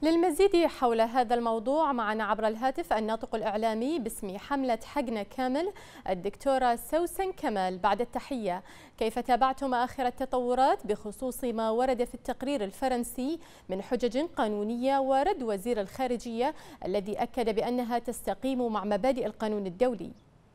للمزيد حول هذا الموضوع معنا عبر الهاتف الناطق الإعلامي باسم حملة حقنا كامل الدكتورة سوسن كمال. بعد التحية، كيف تابعتم آخر التطورات بخصوص ما ورد في التقرير الفرنسي من حجج قانونية ورد وزير الخارجية الذي أكد بأنها تستقيم مع مبادئ القانون الدولي؟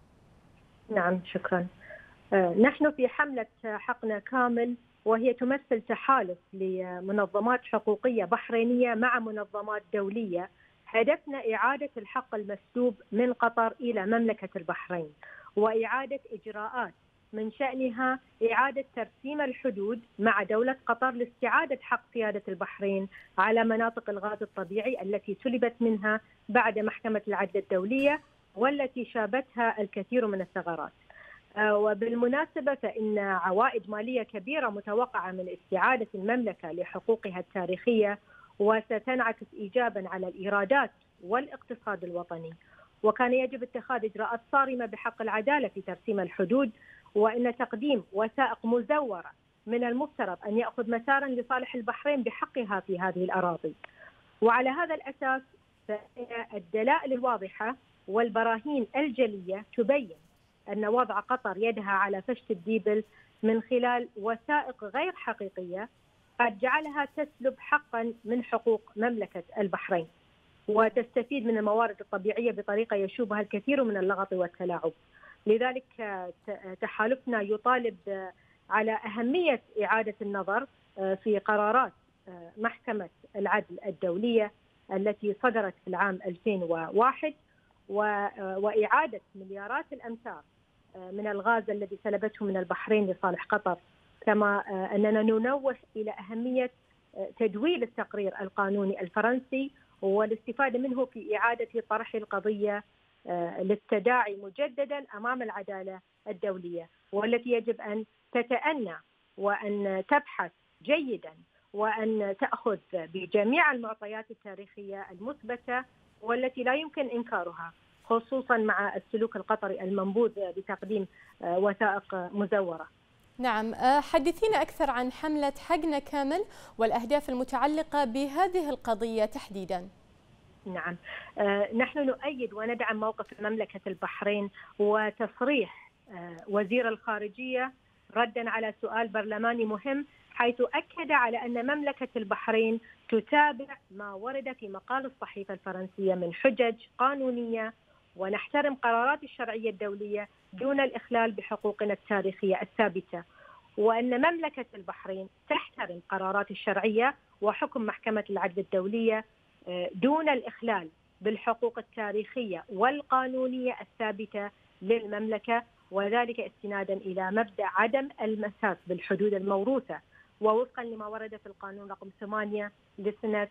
نعم، شكرا. نحن في حملة حقنا كامل، وهي تمثل تحالف لمنظمات حقوقية بحرينية مع منظمات دولية. هدفنا إعادة الحق المسلوب من قطر إلى مملكة البحرين، وإعادة إجراءات من شأنها إعادة ترسيم الحدود مع دولة قطر لاستعادة حق سيادة البحرين على مناطق الغاز الطبيعي التي سلبت منها بعد محكمة العدل الدولية، والتي شابتها الكثير من الثغرات. وبالمناسبة فإن عوائد مالية كبيرة متوقعة من استعادة المملكة لحقوقها التاريخية، وستنعكس إيجابا على الإيرادات والاقتصاد الوطني. وكان يجب اتخاذ إجراءات صارمة بحق العدالة في ترسيم الحدود، وإن تقديم وثائق مزورة من المفترض أن يأخذ مسارا لصالح البحرين بحقها في هذه الأراضي. وعلى هذا الأساس فإن الدلائل الواضحة والبراهين الجلية تبين أن وضع قطر يدها على فشت الديبل من خلال وثائق غير حقيقية قد جعلها تسلب حقا من حقوق مملكة البحرين، وتستفيد من الموارد الطبيعية بطريقة يشوبها الكثير من اللغط والتلاعب. لذلك تحالفنا يطالب على أهمية إعادة النظر في قرارات محكمة العدل الدولية التي صدرت في العام 2001، وإعادة مليارات الأمتار من الغاز الذي سلبته من البحرين لصالح قطر. كما أننا ننوه إلى أهمية تدويل التقرير القانوني الفرنسي والاستفادة منه في إعادة طرح القضية للتداعي مجددا أمام العدالة الدولية، والتي يجب أن تتأنى وأن تبحث جيدا وأن تأخذ بجميع المعطيات التاريخية المثبتة والتي لا يمكن إنكارها، خصوصا مع السلوك القطري المنبوذ بتقديم وثائق مزورة. نعم، حدثينا أكثر عن حملة حقنا كامل والأهداف المتعلقة بهذه القضية تحديدا. نعم، نحن نؤيد وندعم موقف مملكة البحرين وتصريح وزير الخارجية ردا على سؤال برلماني مهم، حيث أكد على أن مملكة البحرين تتابع ما ورد في مقال الصحيفة الفرنسية من حجج قانونية، ونحترم قرارات الشرعية الدولية دون الإخلال بحقوقنا التاريخية الثابتة، وأن مملكة البحرين تحترم قرارات الشرعية وحكم محكمة العدل الدولية دون الإخلال بالحقوق التاريخية والقانونية الثابتة للمملكة، وذلك استنادا إلى مبدأ عدم المساس بالحدود الموروثة، ووفقا لما ورد في القانون رقم 8 لسنة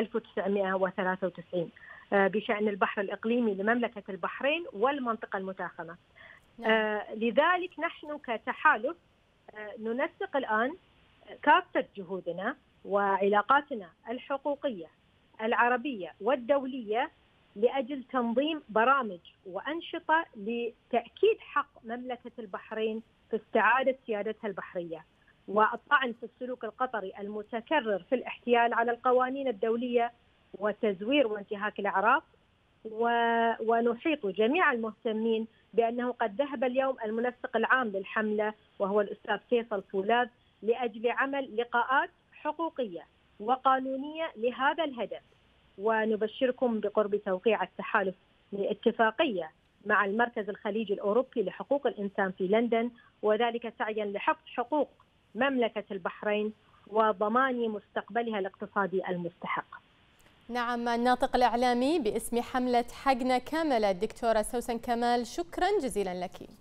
1993 بشأن البحر الإقليمي لمملكة البحرين والمنطقة المتاخمة. لذلك نحن كتحالف ننسق الآن كافة جهودنا وعلاقاتنا الحقوقية العربية والدولية لأجل تنظيم برامج وأنشطة لتأكيد حق مملكة البحرين في استعادة سيادتها البحرية، والطعن في السلوك القطري المتكرر في الاحتيال على القوانين الدولية وتزوير وانتهاك الأعراف. ونحيط جميع المهتمين بأنه قد ذهب اليوم المنسق العام للحملة وهو الأستاذ فيصل فولاذ لأجل عمل لقاءات حقوقية وقانونية لهذا الهدف. ونبشركم بقرب توقيع التحالف لاتفاقية مع المركز الخليجي الأوروبي لحقوق الإنسان في لندن، وذلك سعيا لحفظ حقوق مملكة البحرين وضمان مستقبلها الاقتصادي المستحق. نعم، الناطق الإعلامي باسم حملة حقنا كامل الدكتورة سوسن كمال، شكرا جزيلا لك.